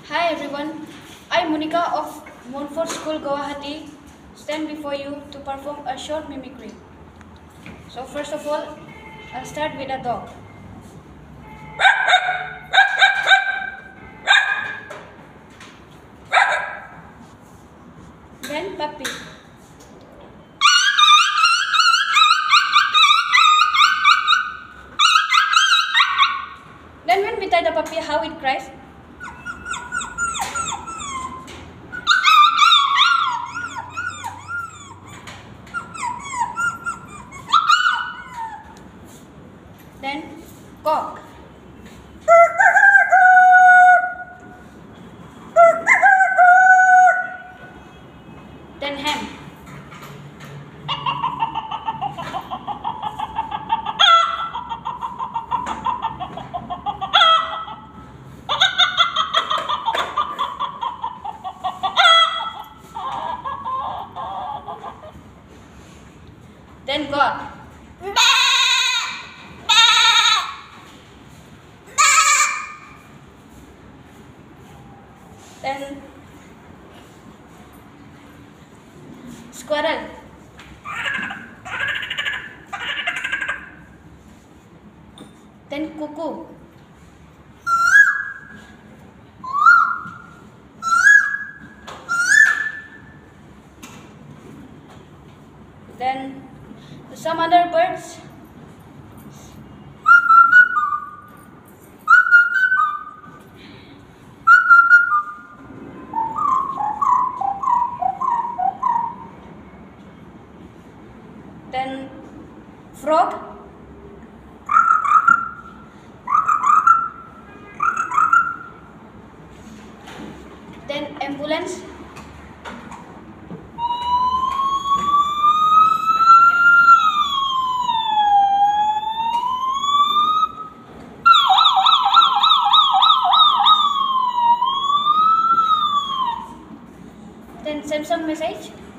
Hi everyone, I Monica of Montfort School Guwahati stand before you to perform a short mimicry. So first of all, I'll start with a dog. Then puppy. Then when we tie the puppy, how it cries? Then cock. Then hen. Then God. Then squirrel. Then cuckoo. Then some other birds. Then frog. Then ambulance. Then Samsung message.